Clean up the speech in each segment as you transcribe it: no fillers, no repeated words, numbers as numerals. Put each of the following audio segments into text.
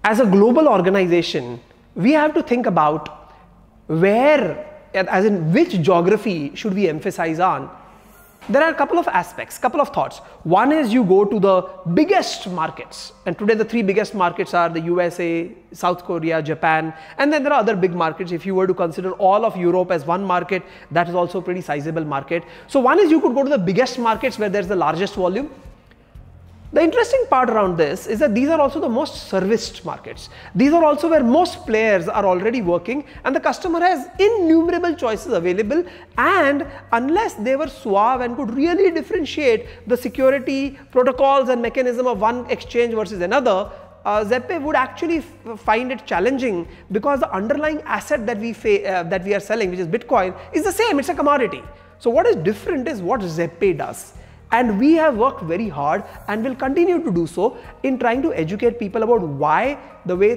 as a global organization, we have to think about where, as in which geography should we emphasize on. There are a couple of aspects, couple of thoughts. One is you go to the biggest markets, and today the three biggest markets are the USA, South Korea, Japan, and then there are other big markets. If you were to consider all of Europe as one market, that is also a pretty sizable market. So one is you could go to the biggest markets where there's the largest volume. The interesting part around this is that these are also the most serviced markets. These are also where most players are already working, and the customer has innumerable choices available, and unless they were suave and could really differentiate the security protocols and mechanism of one exchange versus another, Zebpay would actually find it challenging, because the underlying asset that we are selling, which is Bitcoin, is the same. It's a commodity. So what is different is what Zebpay does. And we have worked very hard and will continue to do so in trying to educate people about why the way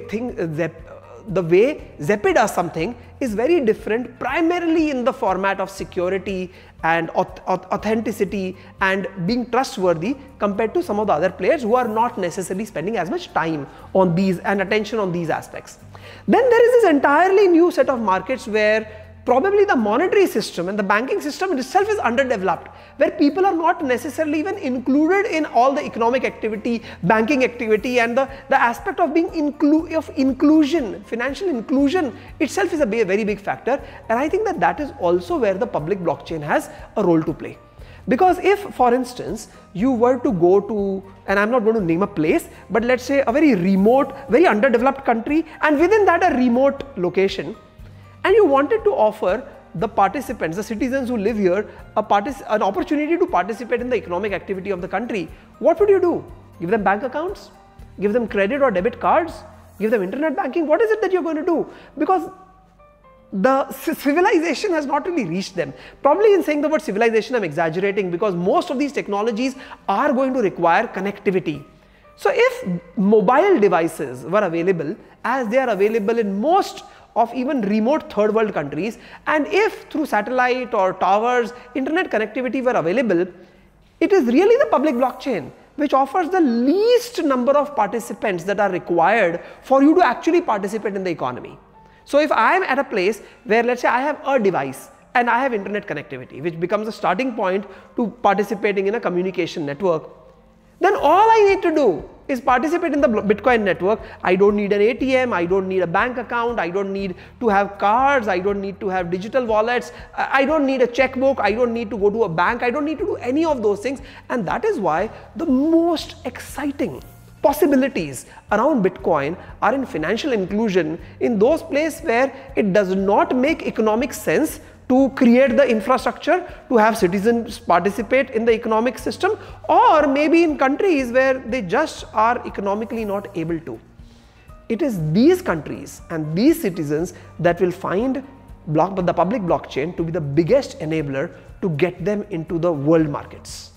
Zebpay does something is very different, primarily in the format of security and authenticity and being trustworthy, compared to some of the other players who are not necessarily spending as much time on these and attention on these aspects. Then there is this entirely new set of markets where probably the monetary system and the banking system itself is underdeveloped, where people are not necessarily even included in all the economic activity, banking activity, and the aspect of being inclusion, financial inclusion itself is a very big factor. And I think that that is also where the public blockchain has a role to play. Because if, for instance, you were to go to, and I'm not going to name a place, but let's say a very remote, very underdeveloped country, and within that a remote location, and you wanted to offer the participants, the citizens who live here, an opportunity to participate in the economic activity of the country, what would you do? Give them bank accounts? Give them credit or debit cards? Give them internet banking? What is it that you're going to do? Because the civilization has not really reached them. Probably in saying the word civilization, I'm exaggerating, because most of these technologies are going to require connectivity. So if mobile devices were available, as they are available in most of even remote third world countries, and if through satellite or towers internet connectivity were available, it is really the public blockchain which offers the least number of participants that are required for you to actually participate in the economy. So if I am at a place where, let's say, I have a device and I have internet connectivity, which becomes a starting point to participating in a communication network, then all I need to do is participate in the Bitcoin network. I don't need an ATM, I don't need a bank account, I don't need to have cards, I don't need to have digital wallets, I don't need a checkbook, I don't need to go to a bank, I don't need to do any of those things. And that is why the most exciting possibilities around Bitcoin are in financial inclusion, in those places where it does not make economic sense to create the infrastructure to have citizens participate in the economic system, or maybe in countries where they just are economically not able to. It is these countries and these citizens that will find the public blockchain to be the biggest enabler to get them into the world markets.